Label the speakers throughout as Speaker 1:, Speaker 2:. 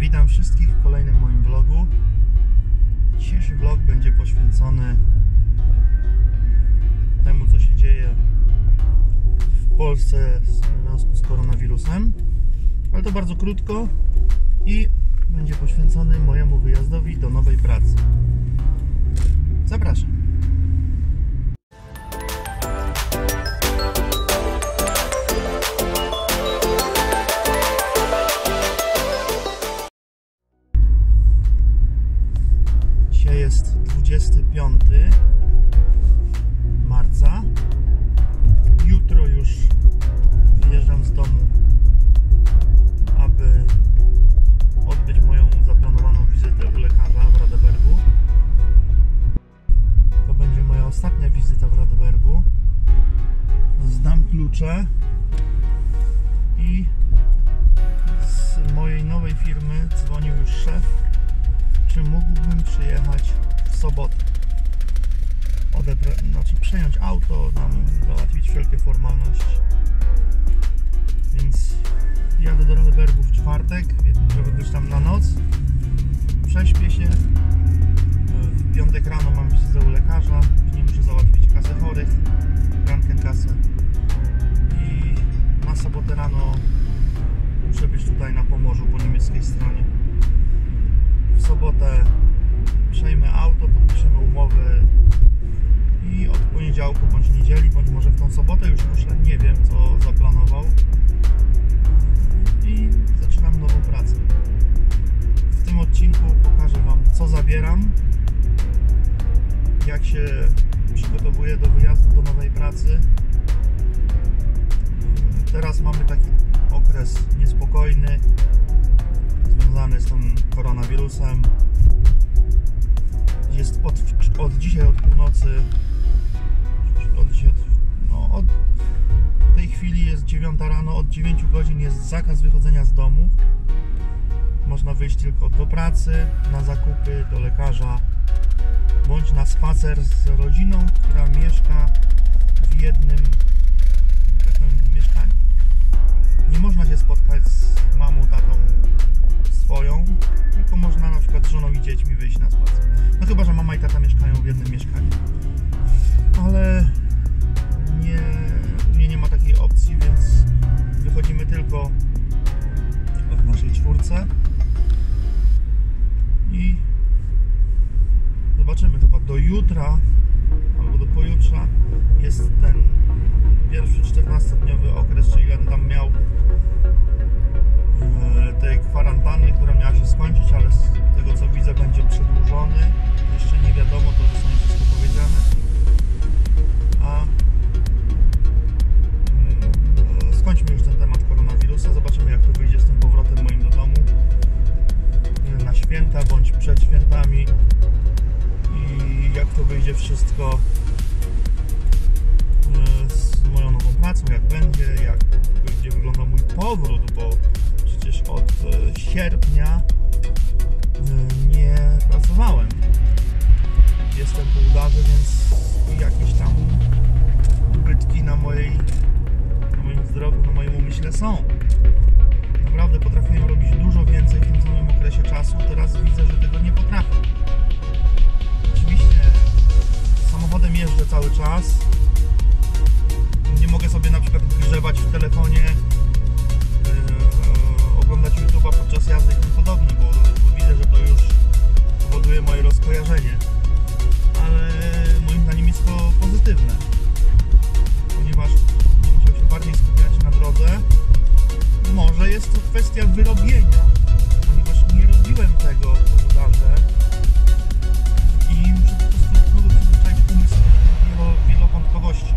Speaker 1: Witam wszystkich w kolejnym moim vlogu. Dzisiejszy vlog będzie poświęcony temu, co się dzieje w Polsce w związku z koronawirusem, ale to bardzo krótko i będzie poświęcony mojemu wyjazdowi do nowej pracy. Zapraszam. Dzisiaj jest 25 marca. Jutro już wyjeżdżam z domu, aby odbyć moją zaplanowaną wizytę u lekarza w Radebergu. To będzie moja ostatnia wizyta w Radebergu. Zdam klucze i z mojej nowej firmy dzwonił już szef, czy mógłbym przyjechać w sobotę. Przejąć auto, załatwić wszelkie formalności. Więc jadę do Radebergu w czwartek, żeby być tam na noc. Prześpię się. W piątek rano mam wizytę u lekarza. Później muszę załatwić kasę chorych, Krankenkasę. I na sobotę rano muszę być tutaj na Pomorzu po niemieckiej stronie. W sobotę przejmę auto, podpiszemy umowy i od poniedziałku bądź niedzieli, bądź może w tą sobotę już muszę, nie wiem co zaplanował, i zaczynam nową pracę. W tym odcinku pokażę Wam, co zabieram, jak się przygotowuję do wyjazdu do nowej pracy. Teraz mamy taki okres niespokojny związany z tym koronawirusem. Jest od dzisiaj, od północy, od tej chwili jest 9 rano, od 9 godzin jest zakaz wychodzenia z domu. Można wyjść tylko do pracy, na zakupy, do lekarza, bądź na spacer z rodziną, która mieszka w jednym takim mieszkaniu. Nie można się spotkać z mamą, tatą swoją, tylko można na przykład z żoną i dziećmi wyjść na spacer. No chyba że mama i tata mieszkają w jednym mieszkaniu. Ale nie ma takiej opcji, więc wychodzimy tylko w naszej czwórce i zobaczymy, chyba do jutra albo do pojutrze jest ten pierwszy 14-dniowy okres, czyli ile tam miał tej kwarantanny, która miała się skończyć, ale z tego co widzę będzie przedłużony. Jeszcze nie wiadomo, to zostanie wszystko powiedziane. A skończmy już ten temat koronawirusa. Zobaczymy, jak to wyjdzie z tym powrotem moim do domu na święta bądź przed świętami i jak to wyjdzie wszystko z moją nową pracą, jak będzie wyglądał mój powrót, bo przecież od sierpnia nie pracowałem. Jestem po udarze, więc jakieś tam ubytki na moim zdrowiu, na moim umyśle są. Naprawdę potrafiłem robić dużo więcej w tym samym okresie czasu. Teraz widzę, że tego nie potrafię. Oczywiście samochodem jeżdżę cały czas. Nie mogę sobie na przykład grzewać w telefonie, oglądać YouTube'a podczas jazdy i tym podobne, bo widzę, że to już powoduje moje rozkojarzenie. Ale moim zdaniem jest to pozytywne, ponieważ musiał się bardziej skupiać na drodze. Może jest to kwestia wyrobienia, ponieważ nie robiłem tego po udarze i muszę po prostu przyzwyczaić umysł do wielowątkowości.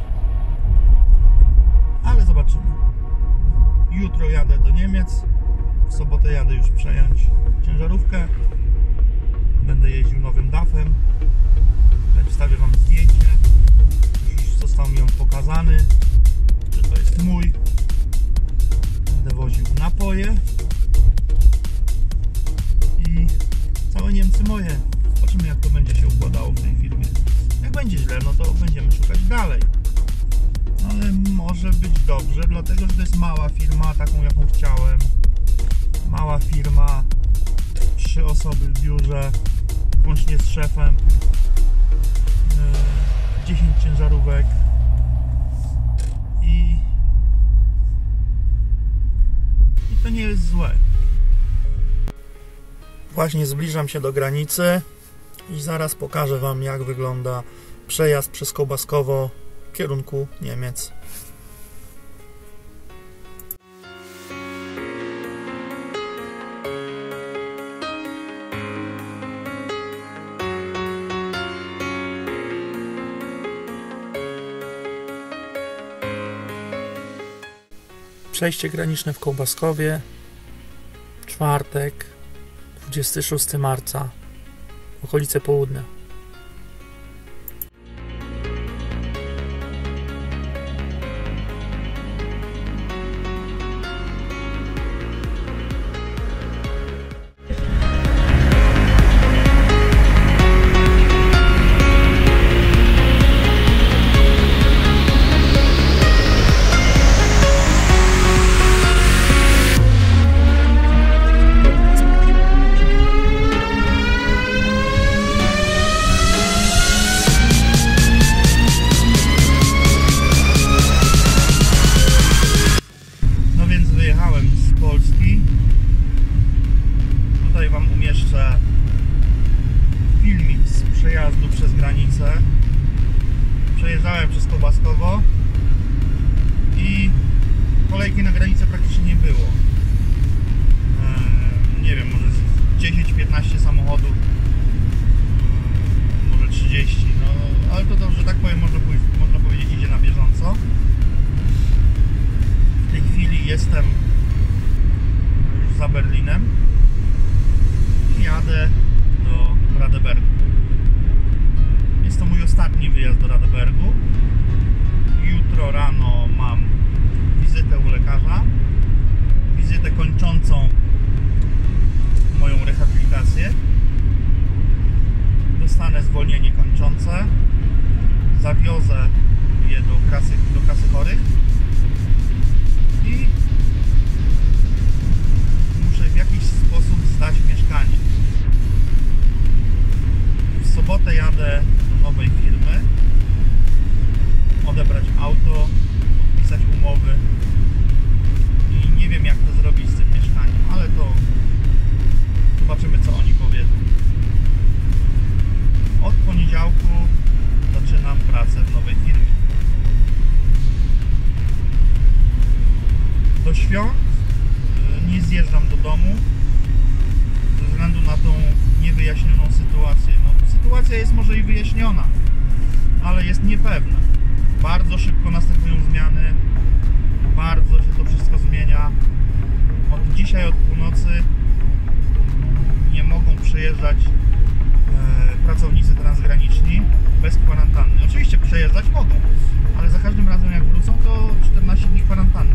Speaker 1: Ale zobaczymy. Jutro jadę do Niemiec, w sobotę jadę już przejąć ciężarówkę. Będę jeździł nowym DAF-em. Wstawię Wam zdjęcie. Już został mi on pokazany, że to jest mój. Będę woził napoje i całe Niemcy moje. Zobaczymy, jak to będzie się układało w tej firmie. Jak będzie źle, no to będziemy szukać dalej. Ale może być dobrze, dlatego że to jest mała firma, taką jaką chciałem. Mała firma, 3 osoby w biurze, łącznie z szefem, 10 ciężarówek i to nie jest złe. Właśnie zbliżam się do granicy i zaraz pokażę Wam, jak wygląda przejazd przez Kołbaskowo w kierunku Niemiec. Przejście graniczne w Kołbaskowie, czwartek, 26 marca, okolice południa. Tutaj Wam umieszczę filmik z przejazdu przez granicę. Przejeżdżałem przez Kołbaskowo i kolejki na granicę praktycznie nie było. Nie wiem, może 10-15 samochodów, może 30, no ale to dobrze, tak powiem, można powiedzieć, idzie na bieżąco. W tej chwili jestem już za Berlinem i jadę do Radebergu. Jest to mój ostatni wyjazd do Radebergu. Jutro rano mam wizytę u lekarza, wizytę kończącą moją rehabilitację. Dostanę zwolnienie kończące, zawiozę je do kasy chorych i muszę w jakiś sposób zdać mieszkanie. W sobotę jadę do nowej firmy, odebrać auto, podpisać umowy i nie wiem, jak to zrobić z tym mieszkaniem, ale to zobaczymy, co oni powiedzą. Od poniedziałku zaczynam pracę w nowej firmie. Do świąt nie zjeżdżam do domu ze względu na tą niewyjaśnioną sytuację. No, sytuacja jest może i wyjaśniona, ale jest niepewna. Bardzo szybko następują zmiany, bardzo się to wszystko zmienia. Od dzisiaj, od północy nie mogą przejeżdżać pracownicy transgraniczni bez kwarantanny. Oczywiście przejeżdżać mogą, ale za każdym razem jak wrócą, to 14 dni kwarantanny.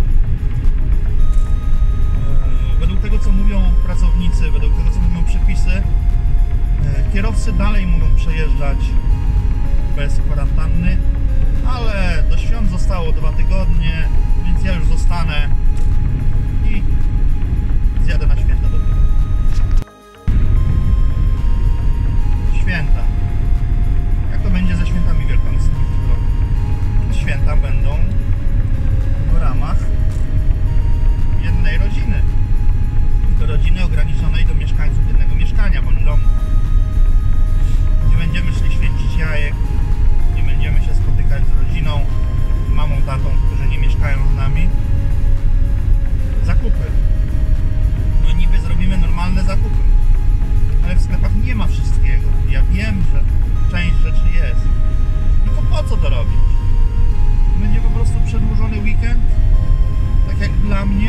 Speaker 1: Według tego, co mówią pracownicy, według tego, co mówią przepisy, kierowcy dalej mogą przejeżdżać bez kwarantanny, ale do świąt zostało 2 tygodnie, więc ja już zostanę i zjadę na święta dopiero. Święta. Jak to będzie ze świętami wielkanocnymi w tym roku? Święta będą w ramach jednej rodziny. I to rodziny ograniczonej do mieszkańców jednego mieszkania bądź domu. Nie będziemy szli święcić jajek, nie będziemy się spotykać z rodziną, mamą, tatą, którzy nie mieszkają z nami. Zakupy. No niby zrobimy normalne zakupy, ale w sklepach nie ma wszystkiego. Ja wiem, że część rzeczy jest. Tylko po co to robić? Będzie po prostu przedłużony weekend, tak jak dla mnie.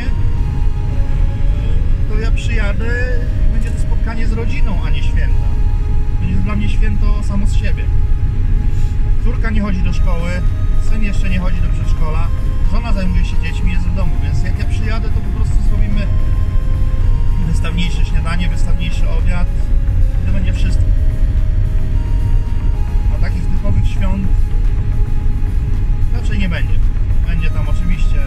Speaker 1: To ja przyjadę i będzie to spotkanie z rodziną, a nie święta. Będzie to dla mnie święto samo z siebie. Córka nie chodzi do szkoły, syn jeszcze nie chodzi do przedszkola, żona zajmuje się dziećmi, jest w domu, więc jak ja przyjadę, to po prostu zrobimy wystawniejsze śniadanie, wystawniejszy obiad i to będzie wszystko. A takich typowych świąt raczej nie będzie. Będzie tam oczywiście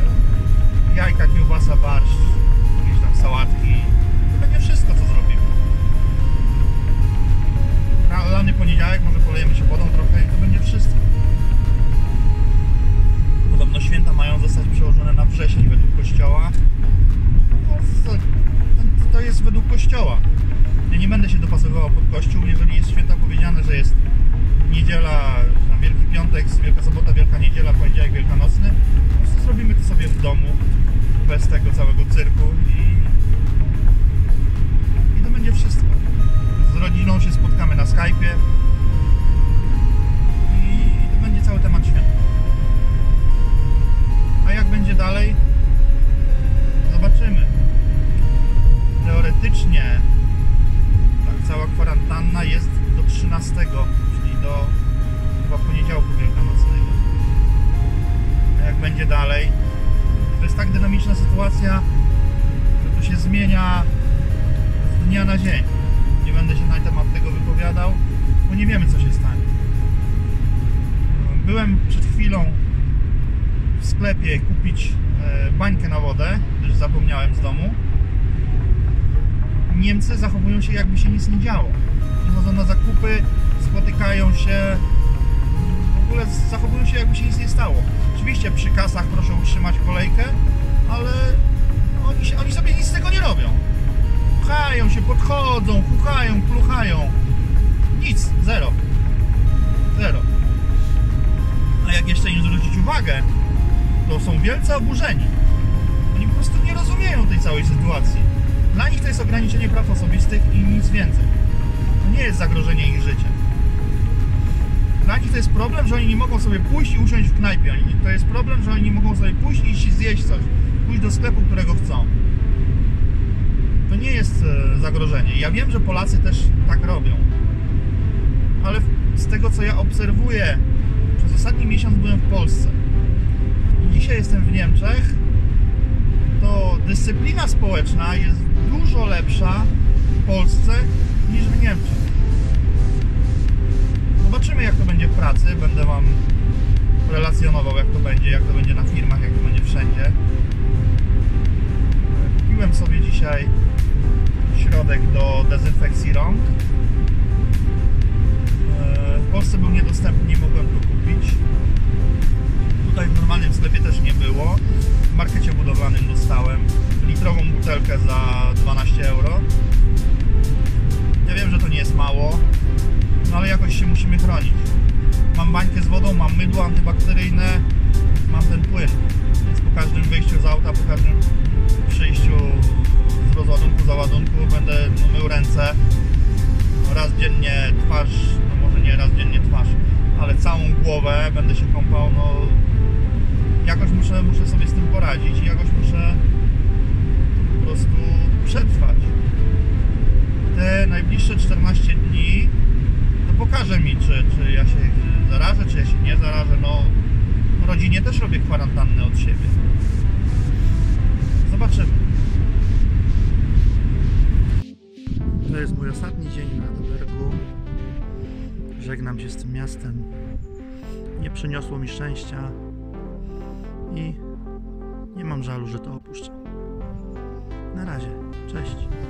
Speaker 1: jajka, kiełbasa, barszcz, jakieś tam sałatki. To będzie wszystko, co zrobimy. kościoła. Ja nie będę się dopasowywał pod kościół, jeżeli jest święta powiedziane, że jest niedziela, na Wielki Piątek, Wielka Sobota, Wielka Niedziela, poniedziałek wielkanocny. Po prostu zrobimy to sobie w domu, bez tego całego cyrku i to będzie wszystko. Z rodziną się spotkamy na Skype'ie i to będzie cały temat świąt. A jak będzie dalej? Zobaczymy. Teoretycznie tak, cała kwarantanna jest do 13, czyli do chyba poniedziałku wielkanocnego. A jak będzie dalej? To jest tak dynamiczna sytuacja, że to się zmienia z dnia na dzień. Nie będę się na temat tego wypowiadał, bo nie wiemy, co się stanie. Byłem przed chwilą w sklepie kupić bańkę na wodę, gdyż zapomniałem z domu. Niemcy zachowują się, jakby się nic nie działo. Chodzą na zakupy, spotykają się, w ogóle zachowują się, jakby się nic nie stało. Oczywiście przy kasach proszę utrzymać kolejkę, ale oni sobie nic z tego nie robią. Pchają się, podchodzą, chuchają, pluchają. Nic, zero. A jak jeszcze im zwrócić uwagę, to są wielce oburzeni. Oni po prostu nie rozumieją tej całej sytuacji. Dla nich to jest ograniczenie praw osobistych i nic więcej. To nie jest zagrożenie ich życia. Dla nich to jest problem, że oni nie mogą sobie pójść i usiąść w knajpie. To jest problem, że oni nie mogą sobie pójść i zjeść coś. Pójść do sklepu, którego chcą. To nie jest zagrożenie. Ja wiem, że Polacy też tak robią. Ale z tego, co ja obserwuję, przez ostatni miesiąc byłem w Polsce. I dzisiaj jestem w Niemczech. To dyscyplina społeczna jest dużo lepsza w Polsce niż w Niemczech. Zobaczymy, jak to będzie w pracy. Będę Wam relacjonował, jak to będzie na firmach, jak to będzie wszędzie. Kupiłem sobie dzisiaj środek do dezynfekcji rąk. W Polsce był niedostępny, nie mogłem go kupić. Tutaj w normalnym sklepie też nie było. W markecie budowlanym dostałem litrową butelkę za 12 euro. Ja wiem, że to nie jest mało, no ale jakoś się musimy chronić. Mam bańkę z wodą, mam mydło antybakteryjne, mam ten płyn. Więc po każdym wyjściu z auta, po każdym przyjściu z rozładunku, załadunku będę mył ręce. Raz dziennie twarz, no może nie raz dziennie twarz, ale całą głowę będę się kąpał, no jakoś muszę sobie z tym poradzić i jakoś muszę po prostu przetrwać. Te najbliższe 14 dni to pokaże mi, czy ja się zarażę, czy ja się nie zarażę. No, rodzinie też robię kwarantannę od siebie. Zobaczymy. To jest mój ostatni dzień na Radebergu. Żegnam się z tym miastem. Nie przyniosło mi szczęścia i nie mam żalu, że to opuszczam. Na razie. Cześć.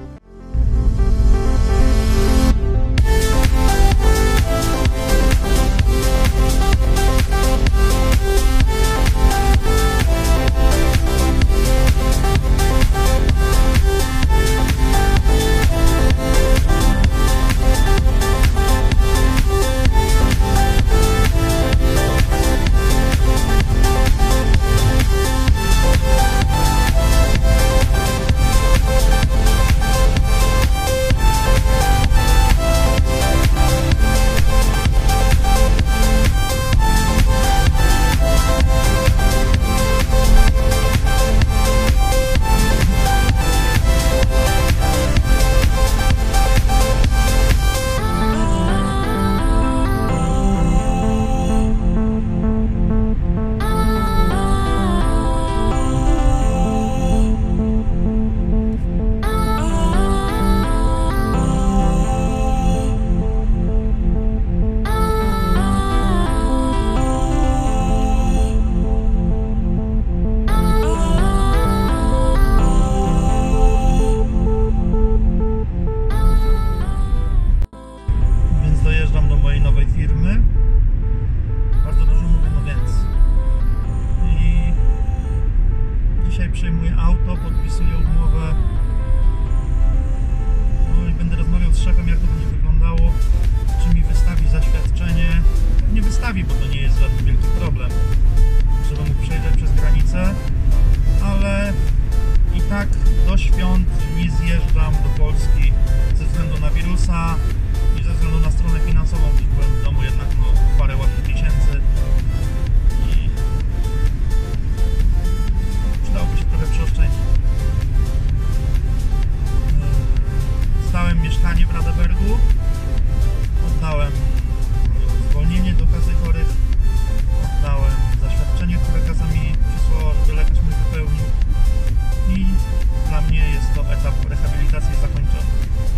Speaker 1: w Radebergu. Oddałem zwolnienie do kasy chorych. Oddałem zaświadczenie, które kasa mi przysłała, żeby lekarz mój wypełnił. I dla mnie jest to etap rehabilitacji zakończony.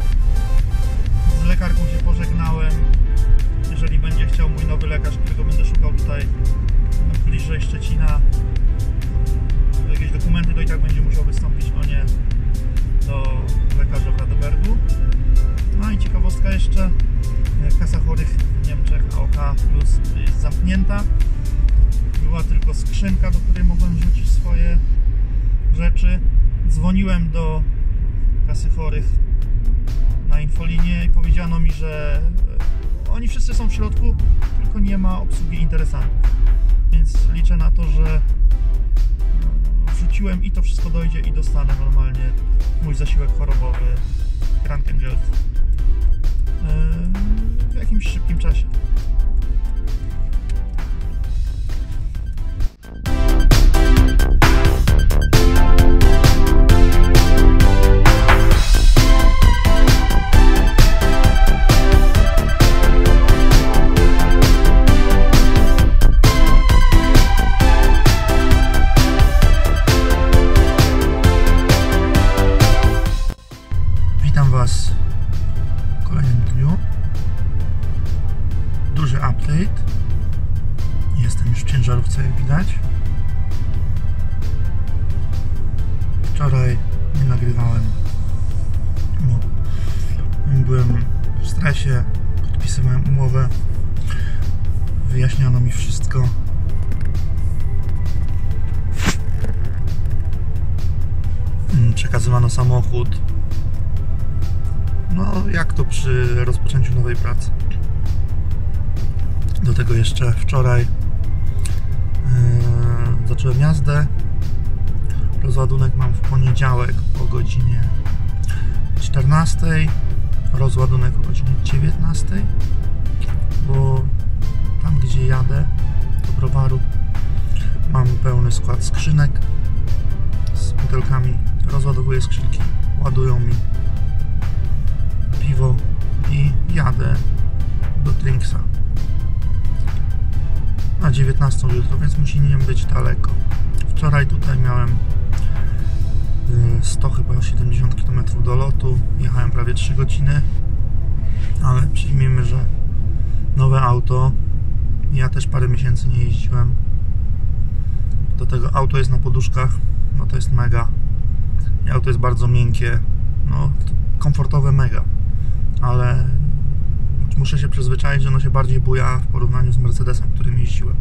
Speaker 1: Z lekarką się pożegnałem. Jeżeli będzie chciał mój nowy lekarz, którego będę szukał tutaj bliżej Szczecina, jakieś dokumenty, to i tak będzie musiał wystąpić o nie do lekarza w Radebergu. No i ciekawostka jeszcze, kasa chorych w Niemczech AOK Plus jest zamknięta. Była tylko skrzynka, do której mogłem wrzucić swoje rzeczy. Dzwoniłem do kasy chorych na infolinię i powiedziano mi, że oni wszyscy są w środku, tylko nie ma obsługi interesantów. Więc liczę na to, że wrzuciłem i to wszystko dojdzie i dostanę normalnie mój zasiłek chorobowy, Krankengeld, w jakimś szybkim czasie. Witam Was w kolejnym dniu. Duży update. Jestem już w ciężarówce, jak widać. Wczoraj nie nagrywałem, bo byłem w stresie, podpisywałem umowę, wyjaśniono mi wszystko. Przekazywano samochód. No, jak to przy rozpoczęciu nowej pracy. Do tego jeszcze wczoraj zacząłem jazdę. Rozładunek mam w poniedziałek o godzinie 14, rozładunek o godzinie 19, bo tam, gdzie jadę do browaru, mam pełny skład skrzynek z butelkami. Rozładowuję skrzynki, ładują mi piwo i jadę do Trinksa na 19 jutro, więc musi nie być daleko. Wczoraj tutaj miałem 100 chyba 70 km do lotu, jechałem prawie 3 godziny, ale przyjmijmy, że nowe auto, ja też parę miesięcy nie jeździłem, do tego auto jest na poduszkach, no to jest mega, i auto jest bardzo miękkie, no komfortowe mega, ale muszę się przyzwyczaić, że ono się bardziej buja w porównaniu z Mercedesem, którym jeździłem.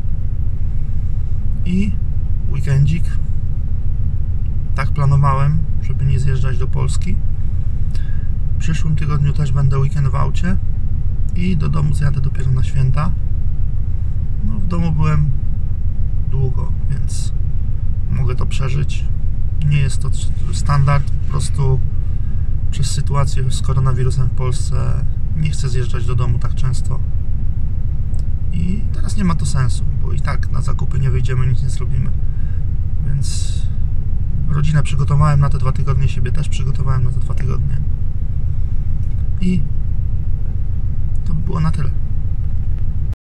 Speaker 1: I weekendzik, tak planowałem, żeby nie zjeżdżać do Polski. W przyszłym tygodniu też będę weekend w aucie i do domu zjadę dopiero na święta. No, w domu byłem długo, więc mogę to przeżyć. Nie jest to standard, po prostu przez sytuację z koronawirusem w Polsce nie chcę zjeżdżać do domu tak często. I teraz nie ma to sensu, bo i tak na zakupy nie wyjdziemy, nic nie zrobimy. Więc rodzinę przygotowałem na te 2 tygodnie, siebie też przygotowałem na te 2 tygodnie. I to było na tyle.